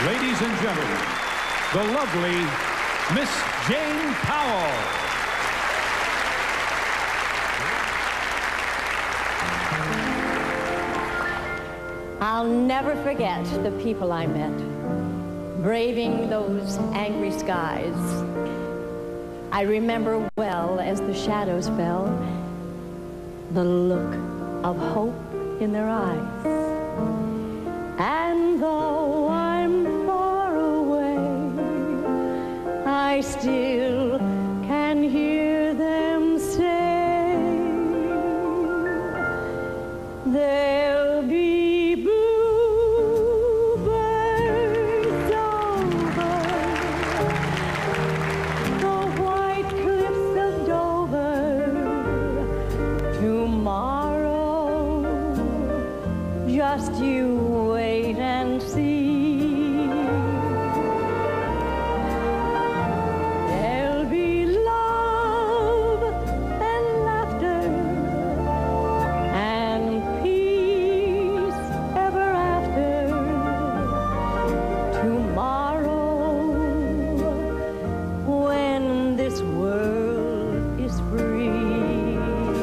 Ladies and gentlemen, the lovely Miss Jane Powell. I'll never forget the people I met, braving those angry skies. I remember well as the shadows fell, the look of hope in their eyes. And though I'm far away, I still can hear them say, there'll be bluebirds over the white cliffs of Dover tomorrow. Just you wait and see. There'll be love and laughter and peace ever after tomorrow, when this world is free.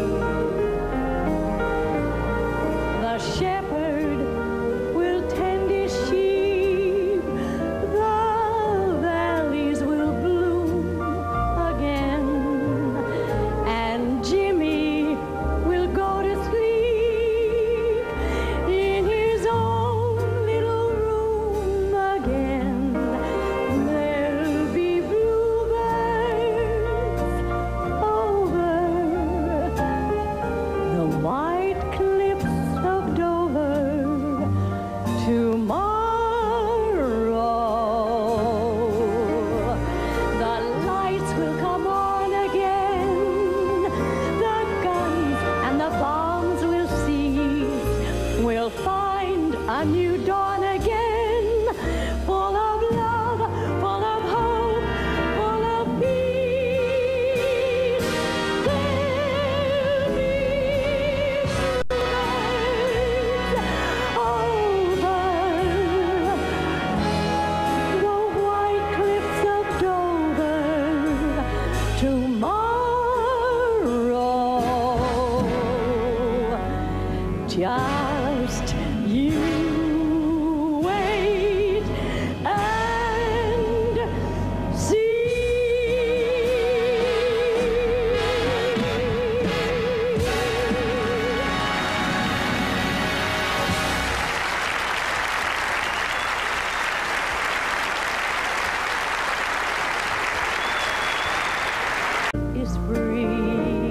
The shepherd will tend his sheep, the valleys will bloom again, and Jimmy will go to sleep in his own little room again. There'll be bluebirds over the white cliffs of Dover tomorrow. The lights will come on again, the guns and the bombs will cease. We'll find a new dawn again, full of love, full of hope, full of peace. There'll be over the white cliffs of Dover tomorrow. Just you wait and see. Is free.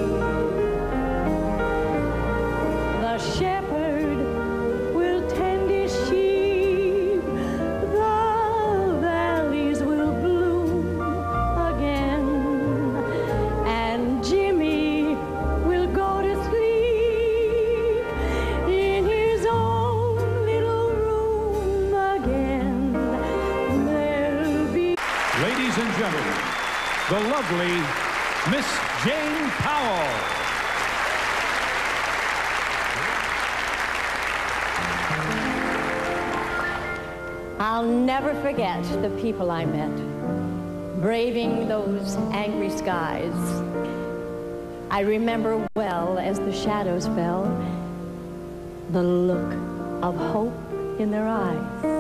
The shepherd will tend his sheep, the valleys will bloom again, and Jimmy will go to sleep in his own little room again. There'll be. Ladies and gentlemen, the lovely Miss Jane Powell. I'll never forget the people I met, braving those angry skies. I remember well as the shadows fell, the look of hope in their eyes.